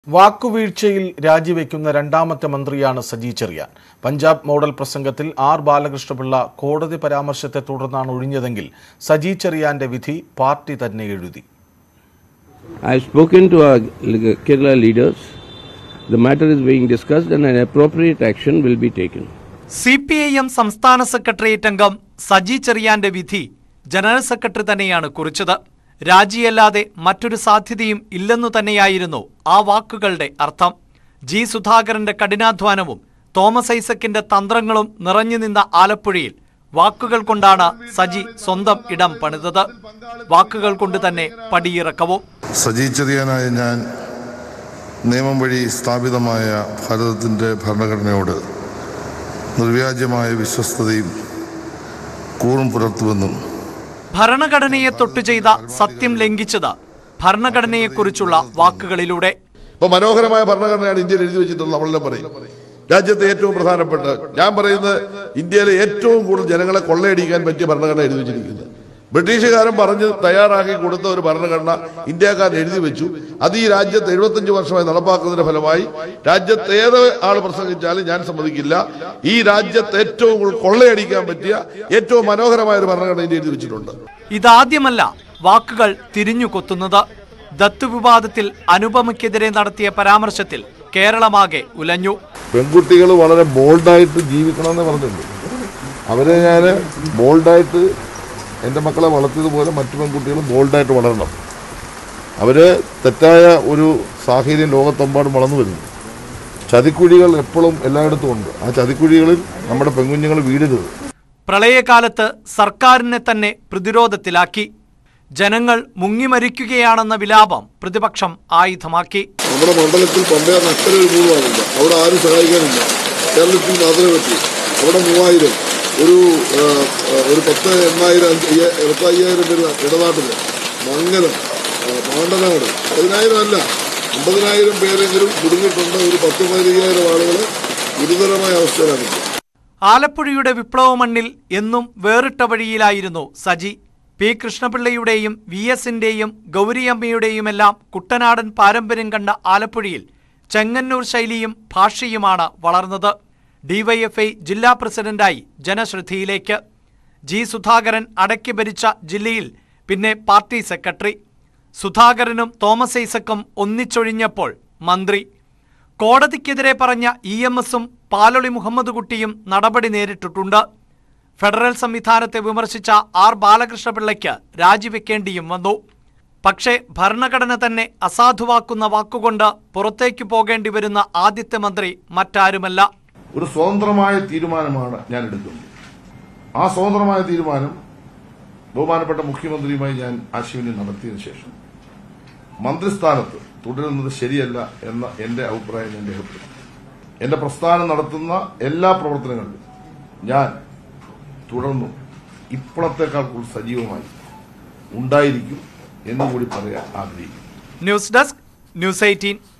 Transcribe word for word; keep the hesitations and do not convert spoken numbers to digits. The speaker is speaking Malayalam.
വാക്കുവീഴ്ചയിൽ രാജിവെക്കുന്ന രണ്ടാമത്തെ മന്ത്രിയാണ് സജി ചെറിയാൻ. പഞ്ചാബ് മോഡൽ പ്രസംഗത്തിൽ ആർ ബാലകൃഷ്ണപിള്ള കോടതി പരാമർശത്തെ തുടർന്നാണ് ഒഴിഞ്ഞതെങ്കിൽ സജി ചെറിയാന്റെ വിധി പാർട്ടി തന്നെ എഴുതി. I have spoken to our Kerala leaders. The matter is being discussed and an appropriate action will be taken. C P I M സംസ്ഥാന സെക്രട്ടേറിയറ്റ് അംഗം സജി ചെറിയാന്റെ വിധി ജനറൽ സെക്രട്ടറി തന്നെയാണ് കുറിച്ചത്. രാജിയല്ലാതെ മറ്റൊരു സാധ്യതയും ഇല്ലെന്നു തന്നെയായിരുന്നു ആ വാക്കുകളുടെ അർത്ഥം. ജി സുധാകരന്റെ കഠിനാധ്വാനവും തോമസ് ഐസക്കിന്റെ തന്ത്രങ്ങളും നിറഞ്ഞു നിന്ന ആലപ്പുഴയിൽ വാക്കുകൾ കൊണ്ടാണ് സജി സ്വന്തം ഇടം പണിതത്. വാക്കുകൾ കൊണ്ട് തന്നെ പടിയിറക്കവും. സജി ചെറിയാനായ ഞാൻ നിയമം വഴി സ്ഥാപിതമായ ഭാരതത്തിൻ്റെ ഭരണഘടനയോട് നിർവ്യാജമായ വിശ്വസ്തതയും കൂറും പുലർത്തുമെന്നും ഭരണഘടനയെ തൊട്ടു ചെയ്ത സത്യം ലംഘിച്ചത് ഭരണഘടനയെക്കുറിച്ചുള്ള വാക്കുകളിലൂടെ. ഇപ്പൊ മനോഹരമായ ഭരണഘടനയാണ് ഇന്ത്യയിൽ എഴുതി വെച്ചിട്ടുള്ളത്. നമ്മളെല്ലാം പറയും രാജ്യത്തെ ഏറ്റവും പ്രധാനപ്പെട്ട, ഞാൻ പറയുന്നത് ഇന്ത്യയിലെ ഏറ്റവും കൂടുതൽ ജനങ്ങളെ കൊള്ളയടിക്കാൻ പറ്റിയ ഭരണഘടന എഴുതി വെച്ചിരിക്കുന്നത്. ബ്രിട്ടീഷുകാരൻ പറഞ്ഞ് തയ്യാറാക്കി കൊടുത്ത ഒരു ഭരണഘടന ഇന്ത്യക്കാരൻ എഴുതി വെച്ചു. അത് ഈ രാജ്യത്ത് എഴുപത്തഞ്ച് വർഷമായി നടപ്പാക്കുന്നതിന്റെ ഫലമായി രാജ്യത്ത് ഏത് ആൾ പ്രസംഗിച്ചാലും ഞാൻ സമ്മതിക്കില്ല. ഈ രാജ്യത്ത് ഏറ്റവും കൂടുതൽ കൊള്ളയടിക്കാൻ പറ്റിയ ഏറ്റവും മനോഹരമായ ഒരു ഭരണഘടന ഇന്ത്യ എഴുതി വെച്ചിട്ടുണ്ട്. ഇതാദ്യമല്ല വാക്കുകൾ തിരിഞ്ഞു കൊത്തുന്നത്. ദത്ത് വിവാദത്തിൽ അനുപമയ്ക്കെതിരെ നടത്തിയ പരാമർശത്തിൽ കേരളമാകെ ഉലഞ്ഞു. പെൺകുട്ടികൾ വളരെ ബോൾഡായിട്ട് ജീവിക്കണമെന്ന് പറഞ്ഞിട്ടുണ്ട്. അവരെ ഞാൻ ബോൾഡായിട്ട് എൻ്റെ മക്കളെ വളർത്തിയതുപോലെ മറ്റു പെൺകുട്ടികളും ബോൾഡായിട്ട് വളരണം. അവർ തെറ്റായ ഒരു സാഹചര്യം ലോകത്തെമ്പാടും വളർന്നു വരുന്നു. ചതിക്കുഴികൾ എപ്പോഴും എല്ലായിടത്തും ഉണ്ട്. ആ ചതിക്കുഴികളിൽ നമ്മുടെ പെൺകുഞ്ഞുങ്ങൾ വീഴരുത്. പ്രളയകാലത്ത് സർക്കാരിനെ തന്നെ പ്രതിരോധത്തിലാക്കി. ജനങ്ങൾ മുങ്ങിമരിക്കുകയാണെന്ന വിലാപം പ്രതിപക്ഷം ആയുധമാക്കി. നമ്മുടെ മണ്ഡലത്തിൽ പമ്പയ നഷ്ടം ഒരു മൂന്നുമാണില്ല. അവിടെ ആരും സഹായിക്കാനില്ല. കേരളത്തിൽ മാത്രമേ പറ്റൂ. അവിടെ മൂവായിരം ഒരു ഒരു പത്ത് എണ്ണായിരം എഴുപത്തയ്യായിരം പേര് ഇടനാട്ടില്, മംഗലം, പാണ്ടനാട് പതിനായിരം അല്ല അമ്പതിനായിരം പേരെങ്കിലും കുടുങ്ങിയിട്ടുണ്ട്. ഒരു പത്ത് പതിനയ്യായിരം ആളുകൾ ഗുരുതരമായ അവസ്ഥയിലാണ്. ആലപ്പുഴയുടെ വിപ്ലവ മണ്ണിൽ എന്നും വേറിട്ട വഴിയിലായിരുന്നു സജി. പി കൃഷ്ണപിള്ളയുടെയും വി എസിന്റെയും ഗൗരിയമ്മയുടെയുമെല്ലാം കുട്ടനാടൻ പാരമ്പര്യം കണ്ട ആലപ്പുഴയിൽ ചെങ്ങന്നൂർ ശൈലിയും ഭാഷയുമാണ് വളർന്നത്. ഡിവൈഎഫ്ഐ ജില്ലാ പ്രസിഡന്റായി ജനശ്രദ്ധയിലേക്ക്. ജി സുധാകരൻ അടക്കി ഭരിച്ച ജില്ലയിൽ പിന്നെ പാർട്ടി സെക്രട്ടറി. സുധാകരനും തോമസ് ഐസക്കും ഒന്നിച്ചൊഴിഞ്ഞപ്പോൾ മന്ത്രി. കോടതിക്കെതിരെ പറഞ്ഞ ഇ എം എസും പാലൊളി മുഹമ്മദ് കുട്ടിയും നടപടി നേരിട്ടിട്ടുണ്ട്. ഫെഡറൽ സംവിധാനത്തെ വിമർശിച്ച ആർ ബാലകൃഷ്ണപിള്ളയ്ക്ക് രാജിവെക്കേണ്ടിയും വന്നു. പക്ഷേ ഭരണഘടന തന്നെ അസാധുവാക്കുന്ന വാക്കുകൊണ്ട് പുറത്തേക്ക് പോകേണ്ടി വരുന്ന ആദ്യത്തെ മന്ത്രി മറ്റാരുമല്ല. ഒരു സ്വതന്ത്രമായ തീരുമാനമാണ് ഞാൻ എടുക്കുന്നത്. ആ സ്വതന്ത്രമായ തീരുമാനം ബഹുമാനപ്പെട്ട മുഖ്യമന്ത്രിയുമായി ഞാൻ ആശയവിനിമയം നടത്തിയതിനു ശേഷം മന്ത്രിസ്ഥാനത്ത് തുടരുന്നത് ശരിയല്ല എന്ന എന്റെ അഭിപ്രായം ഞാൻ രേഖപ്പെടുത്തി. എന്റെ പ്രസ്ഥാനം നടത്തുന്ന എല്ലാ പ്രവർത്തനങ്ങളിലും ഞാൻ തുടർന്നു ഇപ്പോഴത്തേക്കാൾ കൂടുതൽ സജീവമായി ഉണ്ടായിരിക്കും എന്നുകൂടി പറയാൻ ആഗ്രഹിക്കുന്നു. News desk, news eighteen.